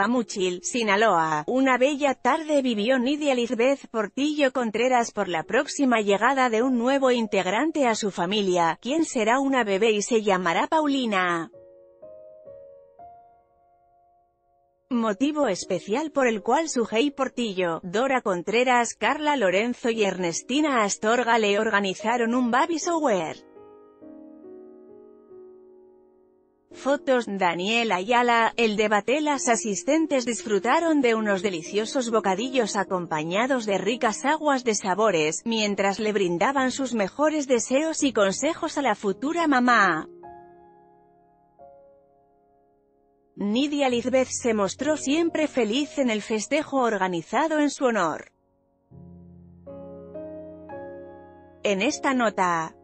Guamuchil, Sinaloa. Una bella tarde vivió Nidia Lizbeth Portillo Contreras por la próxima llegada de un nuevo integrante a su familia, quien será una bebé y se llamará Paulina. Motivo especial por el cual Sujei Portillo, Dora Contreras, Carla Lorenzo y Ernestina Astorga le organizaron un baby shower. Fotos, Daniel Ayala. El debate. Las asistentes disfrutaron de unos deliciosos bocadillos acompañados de ricas aguas de sabores, mientras le brindaban sus mejores deseos y consejos a la futura mamá. Nidia Lizbeth se mostró siempre feliz en el festejo organizado en su honor. En esta nota